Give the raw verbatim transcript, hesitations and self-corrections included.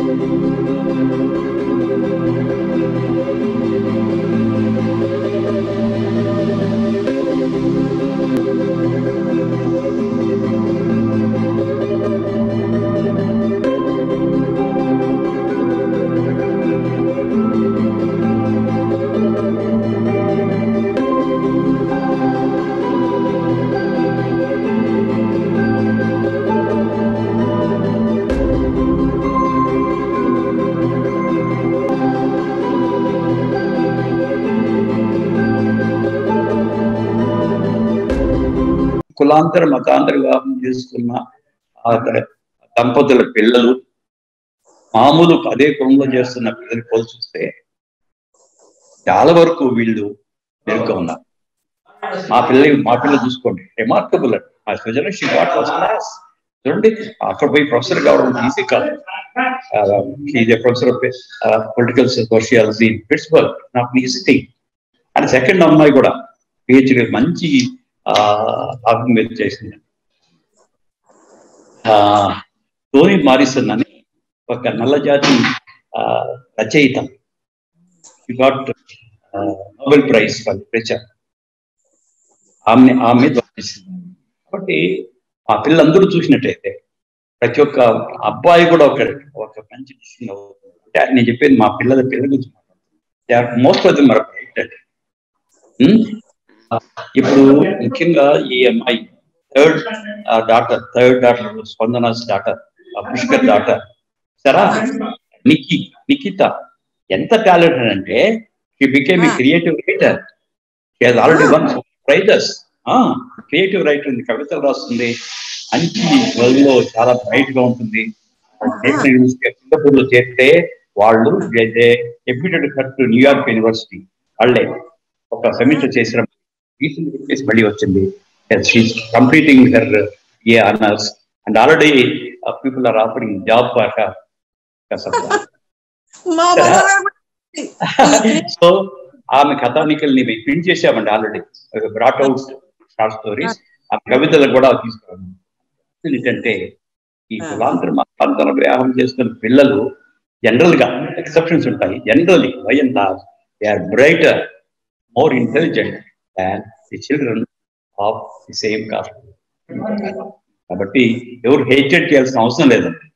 కులాంతర మతాంతర వివాహం చేసుకున్న ఆ దంపతుల పిల్లలు మామూలు అదే కులంలో చేస్తున్న పిల్లలు పోల్చి చూస్తే చాలా వరకు వీళ్ళు మెరుగ్గా ఉన్నారు. మా పిల్లలు మా పిల్లలు చూసుకోండి, రిమార్కబుల్ అండి. ఆ స్పెషలిస్ట్ గాట్ ఫస్ట్ క్లాస్ చూడండి. అక్కడ పోయి ప్రొఫెసర్ కావడం ఈజీ కాదు. Professor of political sociology principal నాకు ఈజీ థింగ్. అండ్ సెకండ్ అమ్మాయి కూడా పిహెచ్డి మంచి భాగం మీద చేసింది. టోనీ మారిసన్ అని ఒక నల్ల జాతి రచయిత, got Nobel prize for literature. ఆమె ఆమె కాబట్టి ఆ పిల్లలందరూ చూసినట్టయితే ప్రతి ఒక్క అబ్బాయి కూడా ఒక ఒక మంచి డిసిషన్ అవుతుంది. అంటే నేను చెప్పేది మా పిల్లల పిల్లల గురించి మాట్లాడుతున్నాను. Most of them are bright అండి. ఇప్పుడు ముఖ్యంగా ఈ అమ్మాయి third daughter third daughter Spandana's daughter, Pushkar daughter సరా నికి నిఖిత ఎంత టాలెంటెడ్ అంటే she became a creative writer. She has already won prizes. Creative writer ఉంది, కవితలు రాస్తుంది, మంచి వరల్డ్లో చాలా బ్రైట్ గా ఉంటుంది. సింగపూర్ లో చేస్తే వాళ్ళు డెప్యూటెడ్ టు న్యూయార్క్ యూనివర్సిటీ వాళ్ళే ఒక సెమిస్టర్ చేసిన మళ్ళీ వచ్చింది. Completing her a honours and already people are offering job for her. So ఆమె కథానికల్ని ప్రింట్ చేసామండి already, brought out short stories. ఆ కవితలకు కూడా తీసుకురాను. ఏంటంటే ఈ కులాంతర మతాంతర వివాహం చేసుకున్న పిల్లలు జనరల్ గా ఎక్సెప్షన్స్ ఉంటాయి. Generally by and large they are brighter, more intelligent than the children of the same caste. కాబట్టి ఎవరు హేటెడ్ చేయాల్సిన అవసరం లేదండి.